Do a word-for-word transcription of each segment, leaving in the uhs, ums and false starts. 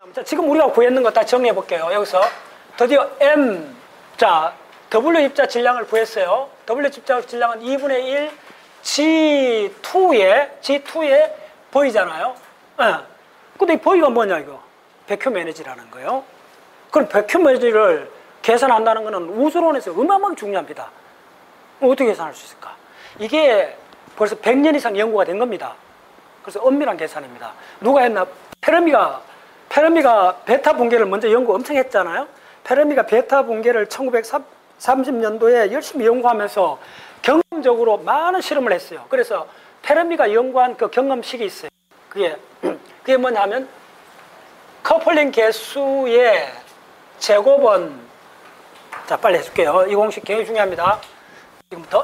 자, 지금 우리가 구했는 거 다 정리해 볼게요. 여기서 드디어 M, 자, W 입자 질량을 구했어요. W 입자 질량은 이분의 일 지 투에, 지 투에 V잖아요. 예. 근데 이 V가 뭐냐, 이거? 백큐 에너지라는 거예요. 그럼 백큐 에너지를 계산한다는 거는 우주론에서 어마어마하게 중요합니다. 어떻게 계산할 수 있을까? 이게 벌써 백 년 이상 연구가 된 겁니다. 그래서 엄밀한 계산입니다. 누가 했나? 페르미가, 페르미가 베타 붕괴를 먼저 연구 엄청 했잖아요. 페르미가 베타 붕괴를 천구백삼십 년도에 열심히 연구하면서 경험적으로 많은 실험을 했어요. 그래서 페르미가 연구한 그 경험식이 있어요. 그게, 그게 뭐냐면, 커플링 개수의 제곱은, 자, 빨리 해줄게요. 이 공식 굉장히 중요합니다. 지금부터.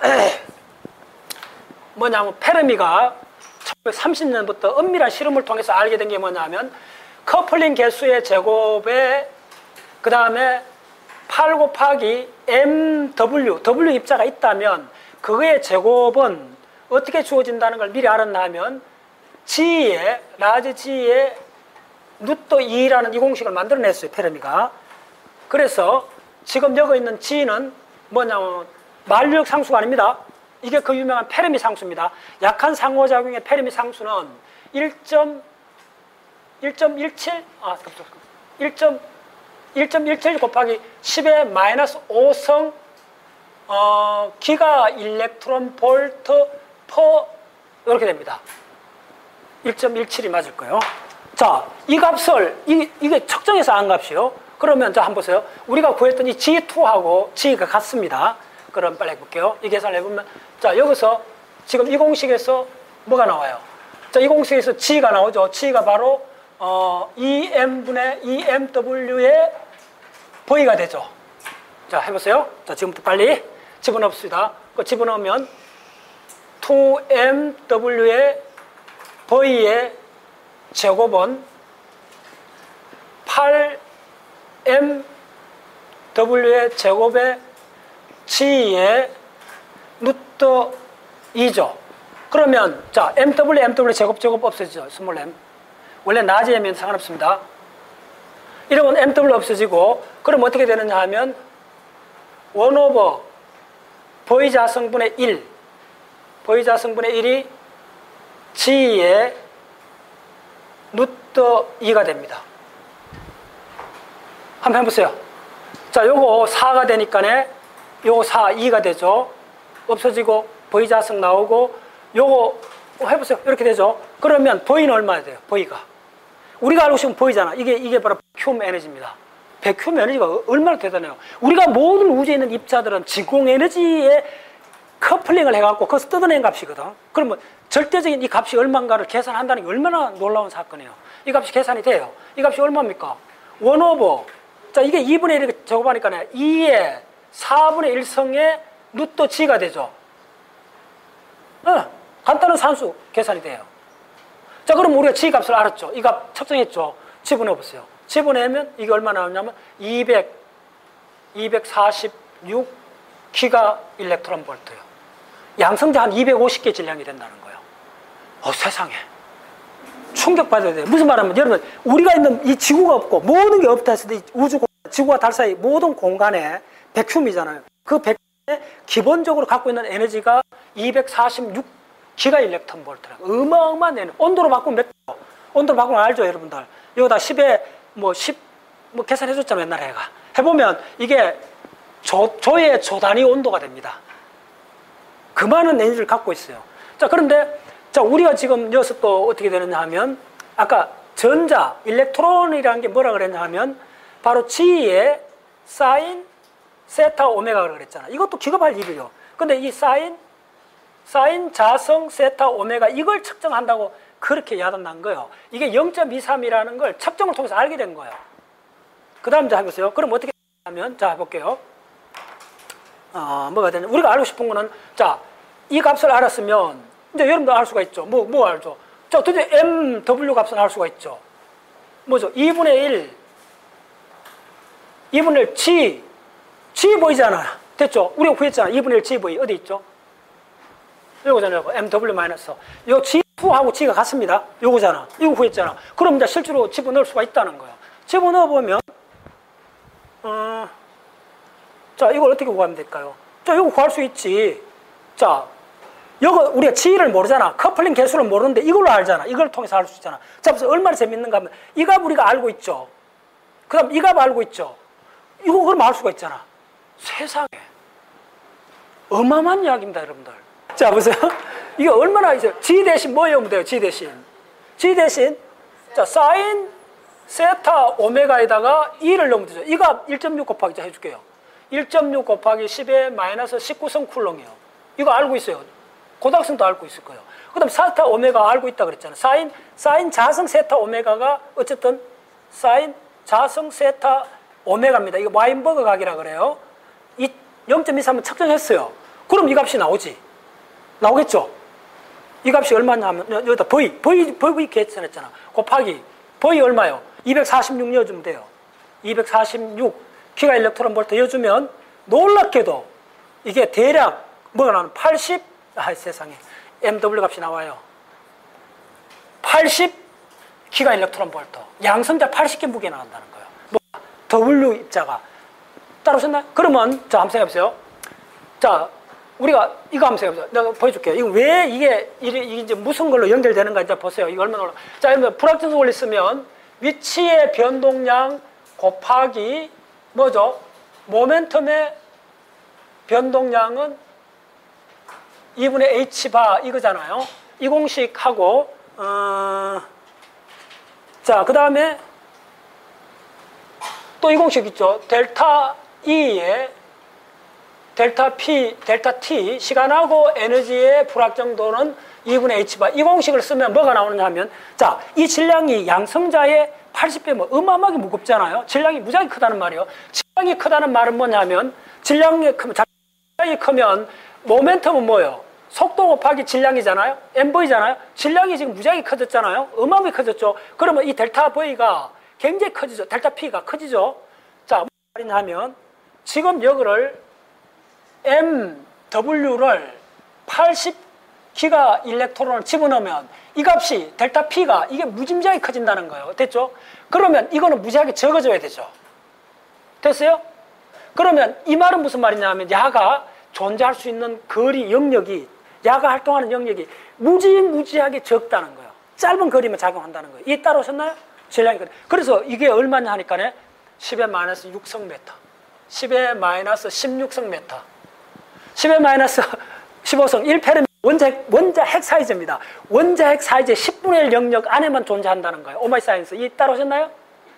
뭐냐면, 페르미가 천구백삼십 년부터 엄밀한 실험을 통해서 알게 된 게 뭐냐면, 커플링 개수의 제곱에, 그 다음에 팔 곱하기 엠더블유, W 입자가 있다면, 그거의 제곱은 어떻게 주어진다는 걸 미리 알았나 하면, G에, 라지 G에 루트 이라는 이 공식을 만들어냈어요, 페르미가. 그래서 지금 여기 있는 G는 뭐냐면, 만류역 상수가 아닙니다. 이게 그 유명한 페르미 상수입니다. 약한 상호작용의 페르미 상수는 일 점 일칠? 아, 일 점 일칠 곱하기 십의 마이너스 오성 어, 기가 일렉트론 볼트 퍼 이렇게 됩니다. 일 점 일칠이 맞을 거예요. 자, 이 값을 이, 이게 측정해서 안 값이요. 그러면 자, 한번 보세요. 우리가 구했던 이 지 투하고 G가 같습니다. 그럼 빨리 해볼게요. 이 계산을 해보면, 자, 여기서 지금 이 공식에서 뭐가 나와요? 자, 이 공식에서 G가 나오죠. G가 바로 어, 이엠분의 이엠더블유의 V가 되죠. 자, 해보세요. 자, 지금부터 빨리 집어넣읍시다. 그 집어넣으면 투 엠더블유의 V의 제곱은 팔 엠더블유의 제곱의 G의 루트 이죠. 그러면 자, 엠더블유, 엠더블유 제곱 제곱 없어지죠. 스몰 m. 원래 낮에 M면 상관없습니다. 이러면 엠더블유 없어지고, 그럼 어떻게 되느냐 하면 일 오버 V 자성분의 일, V 자성분의 일이 G의 루트 이가 됩니다. 한번 해보세요. 자, 요거 사가 되니까네, 요거 사, 이가 되죠. 없어지고 V 자성 나오고, 요거 해보세요. 이렇게 되죠. 그러면 V는 얼마나 돼요? V가 우리가 알고 싶은 V잖아. 이게 이게 바로 백큐 에너지입니다. 백큐 에너지가 얼마나 대단해요. 우리가 모든 우주에 있는 입자들은 진공 에너지에 커플링을 해갖고 그것을 뜯어낸 값이거든. 그러면 절대적인 이 값이 얼마인가를 계산한다는 게 얼마나 놀라운 사건이에요. 이 값이 계산이 돼요. 이 값이 얼마입니까? 일 오버, 자, 이게 이분의 일을 제곱하니까 이의 사분의 일 성의 루트 G가 되죠. 어, 간단한 산수 계산이 돼요. 자, 그럼 우리가 G 값을 알았죠. 이 값 측정했죠. 집어넣어 보세요. 집어내면 이게 얼마 나오냐면 이백, 이백사십육 기가 일렉트론 볼트예요. 양성자 한 이백오십 개 질량이 된다는 거예요. 어, 세상에. 충격받아야 돼요. 무슨 말하면, 여러분, 우리가 있는 이 지구가 없고 모든 게 없다 했을 때 우주 공간, 지구와 달 사이 모든 공간에 백큐미잖아요. 그 백큐미에 기본적으로 갖고 있는 에너지가 이백사십육 기가 일렉트론 볼트라고. 어마어마한 에너지. 온도로 바꾸면 몇 도? 온도로 바꾸면 알죠, 여러분들. 이거 십에 뭐 십, 뭐 계산해줬잖아요, 옛날에 해가. 해보면 이게 조, 조의 조 단위 온도가 됩니다. 그 많은 에너지를 갖고 있어요. 자, 그런데 자, 우리가 지금 여기서 또 어떻게 되느냐 하면, 아까 전자, 일렉트론이라는 게 뭐라 그랬냐 하면, 바로 G의 사인 세타 오메가라 그랬잖아. 이것도 기겁할 일이에요. 근데 이 사인, 사인 자성 세타 오메가 이걸 측정한다고 그렇게 야단난 거예요. 이게 영 점 이삼이라는 걸 측정을 통해서 알게 된 거예요. 그 다음 자 해보세요. 그럼 어떻게 하면, 자 해볼게요. 어, 뭐가 되냐. 우리가 알고 싶은 거는, 자, 이 값을 알았으면, 이제 여러분도 알 수가 있죠. 뭐, 뭐 알죠? 자, 도대체 엠더블유 값은 알 수가 있죠. 뭐죠? 이분의 일, 이분의 일 G, G 보이잖아. 됐죠? 우리가 구했잖아. 이분의 일 G 보이. 어디 있죠? 요거잖아요. 엠더블유 마이너스. 요 지 투하고 G가 같습니다. 요거잖아. 이거 구했잖아. 그럼 이제 실제로 집어넣을 수가 있다는 거예요. 집어넣어 보면 어, 자, 이걸 어떻게 구하면 될까요? 자, 이거 구할 수 있지. 자, 이거 우리가 G를 모르잖아. 커플링 개수를 모르는데 이걸로 알잖아. 이걸 통해서 알 수 있잖아. 자, 그래서 얼마나 재밌는가 하면 이 값 우리가 알고 있죠. 그 다음 이 값 알고 있죠. 이거 그럼 알 수가 있잖아. 세상에. 어마어마한 이야기입니다, 여러분들. 자, 보세요. 이게 얼마나 이제 G 대신 뭐 외우면 돼요, G 대신. G 대신, 자, 사인 세타 오메가에다가 이를 넣으면 되죠. 이 값 일 점 육 곱하기 자 해줄게요. 일 점 육 곱하기 십의 마이너스 십구 성 쿨롱이에요. 이거 알고 있어요. 고등학생도 알고 있을 거예요. 그 다음 세타 오메가 알고 있다 그랬잖아요. 사인, 사인 자성 세타 오메가가 어쨌든 사인 자성 세타 오메가입니다. 이거 와인버그 각이라 그래요. 이 영 점 이삼은 측정했어요. 그럼 이 값이 나오지. 나오겠죠? 이 값이 얼마냐면 여기다 V, V, V 계산했잖아. 곱하기 V 얼마요? 이백사십육 넣어주면 돼요. 이백사십육 기가 일렉트론 볼트 넣어주면 놀랍게도 이게 대략 뭐가 나오는 팔십, 아 세상에 엠더블유 값이 나와요. 팔십 기가 일렉트론 볼트. 양성자 팔십 개 무게 나간다는 거예요. 뭐 W 입자가 따라오셨나요? 그러면 자 한번 생각해보세요. 자 우리가 이거 한번 생각해보세요. 내가 보여줄게요. 이거 왜 이게 이게 이제 무슨 걸로 연결되는가 이제 보세요. 이거 얼마나 올라? 자 그러면 불확정성 원리 쓰면 위치의 변동량 곱하기 뭐죠? 모멘텀의 변동량은 이분의 H바 이거잖아요. 이 공식하고 어, 자 그 다음에 또 이 공식 있죠. 델타 E의 델타 P, 델타 T 시간하고 에너지의 불확정도는 이분의 H바 이 공식을 쓰면 뭐가 나오느냐 하면 자 이 질량이 양성자의 팔십 배 뭐 어마어마하게 무겁잖아요. 질량이 무지하게 크다는 말이에요. 질량이 크다는 말은 뭐냐면 질량이 크면 질량이 크면 모멘텀은 뭐예요? 속도 곱하기 질량이잖아요. 엠브이잖아요. 질량이 지금 무지하게 커졌잖아요. 어마어마하게 커졌죠. 그러면 이 델타 V가 굉장히 커지죠. 델타 P가 커지죠. 자, 무슨 말이냐 하면 지금 여기를 엠더블유를 팔십 기가 일렉트론을 집어넣으면 이 값이 델타 P가 이게 무지무지하게 커진다는 거예요. 됐죠? 그러면 이거는 무지하게 적어져야 되죠. 됐어요? 그러면 이 말은 무슨 말이냐 하면 야가 존재할 수 있는 거리 영역이 야가 활동하는 영역이 무지무지하게 적다는 거예요. 짧은 거리만 작용한다는 거예요. 이게 따라오셨나요? 질량이 그래. 그래서 이게 얼마냐 하니까 십의 마이너스 육 성메터, 십의 마이너스 십육 성메터, 십의 마이너스 십오 성 일 페르미 원자, 원자 핵 사이즈입니다. 원자 핵 사이즈 십분의 일 영역 안에만 존재한다는 거예요. 오마이 사이언스. 이 따라오셨나요?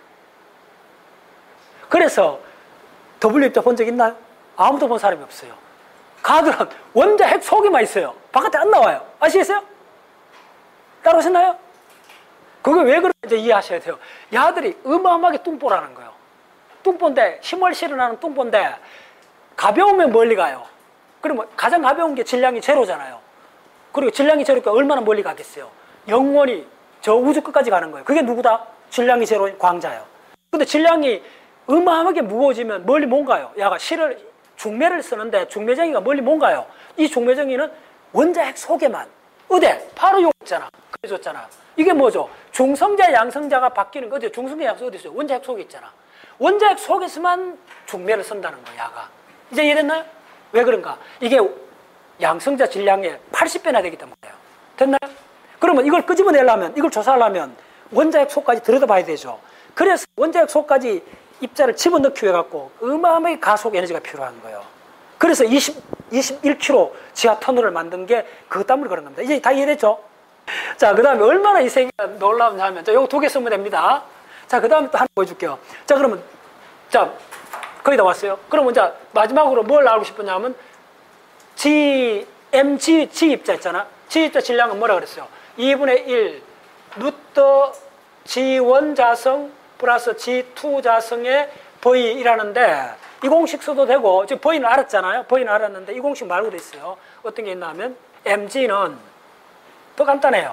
그래서 W 입자 본 적 있나요? 아무도 본 사람이 없어요. 가들은 원자 핵 속에만 있어요. 바깥에 안 나와요. 아시겠어요? 따라오셨나요? 그게 왜 그런지 이해하셔야 돼요. 야들이 어마어마하게 뚱보라는 거예요. 뚱보인데, 힘을 실현하는 뚱보인데, 가벼우면 멀리 가요. 그러면 가장 가벼운 게 질량이 제로잖아요. 그리고 질량이 제로니까 얼마나 멀리 가겠어요? 영원히 저 우주 끝까지 가는 거예요. 그게 누구다? 질량이 제로인 광자예요. 근데 질량이 어마어마하게 무거워지면 멀리 못 가요. 야가 실을, 중매를 쓰는데 중매정이가 멀리 못 가요. 이 중매정이는 원자 핵 속에만. 어디? 바로 여기 있잖아. 그래줬잖아. 이게 뭐죠? 중성자, 양성자가 바뀌는 거죠. 중성자, 양성자 어디 있어요? 원자 핵 속에 있잖아. 원자 핵 속에서만 중매를 쓴다는 거야, 야가. 이제 이해됐나요? 왜 그런가? 이게 양성자 질량의 팔십 배나 되기 때문에요. 됐나요? 그러면 이걸 끄집어내려면, 이걸 조사하려면 원자 핵 속까지 들여다봐야 되죠. 그래서 원자 핵 속까지 입자를 집어넣기 위해 갖고 어마어마하게 가속 에너지가 필요한 거예요. 그래서 이십, 이십일 킬로그램 지하 터널을 만든 게 그것 때문에 그런 겁니다. 이제 다 이해됐죠? 자, 그 다음에 얼마나 이 세계가 놀라운지 하면, 자, 요거 두 개 쓰면 됩니다. 자, 그 다음에 또 하나 보여줄게요. 자, 그러면, 자, 거의 다 왔어요. 그러면 자, 마지막으로 뭘 알고 싶었냐면, G, Mg, G 입자 있잖아. G 입자 질량은 뭐라 그랬어요? 이분의 일, 루트 지 원 자성 플러스 지 투 자성의 V이라는데, 이 공식 써도 되고, 지금 V는 알았잖아요. V는 알았는데, 이 공식 말고도 있어요. 어떤 게 있나 하면, Mg는 더 간단해요.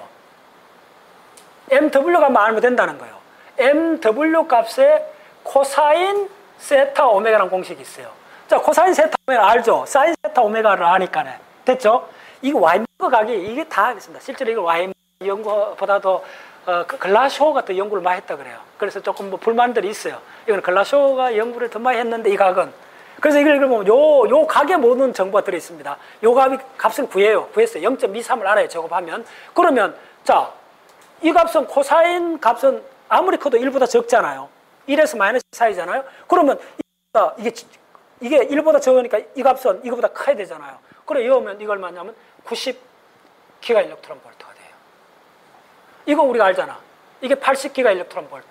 엠더블유가 알면 된다는 거예요. 엠더블유 값에 코사인 세타 오메가라는 공식이 있어요. 자, 코사인 세타 오메가 알죠? 사인 세타 오메가를 아니까네. 됐죠? 이거 와인버그 각이 이게 다 하겠습니다. 실제로 이걸 와인버그 연구보다도 어, 그 글라쇼가 더 연구를 많이 했다 그래요. 그래서 조금 뭐 불만들이 있어요. 이건 글라쇼가 연구를 더 많이 했는데 이 각은. 그래서 이걸 보면 요, 요 각에 모든 정보가 들어있습니다. 요 값이, 값을 구해요. 구했어요. 영 점 이삼을 알아요. 제곱하면. 그러면, 자, 이 값은 코사인 값은 아무리 커도 일보다 적잖아요. 일에서 마이너스 사이잖아요. 그러면 이게, 이게 일보다 적으니까 이 값은 이거보다 커야 되잖아요. 그래, 이러면 이걸 맞냐면 구십 기가 일렉트론 볼트가 돼요. 이거 우리가 알잖아. 이게 팔십 기가 일렉트론 볼트.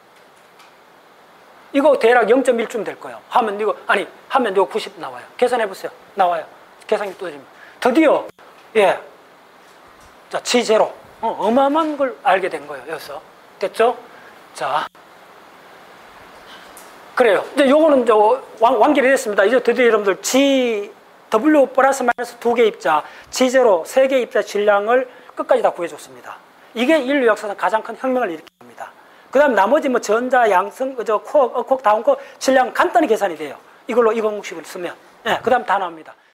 이거 대략 영 점 일쯤 될 거예요. 하면 이거, 아니, 하면 이거 구십 나와요. 계산해보세요. 나와요. 계산기 또 드디어, 예. 자, 지 제로. 어, 어마어마한 걸 알게 된 거예요. 여기서. 됐죠? 자. 그래요. 이제 요거는 이제 완, 완결이 됐습니다. 이제 드디어 여러분들 G, W 플러스 마이너스 두 개 입자, 지 제로 세 개 입자 질량을 끝까지 다 구해줬습니다. 이게 인류 역사상 가장 큰 혁명을 일으킵니다. 그 다음 나머지 뭐 전자, 양성, 저 쿼크, 어쿼크, 다운쿼크 질량 간단히 계산이 돼요. 이걸로 이공식을 쓰면. 예, 그 다음 다 나옵니다.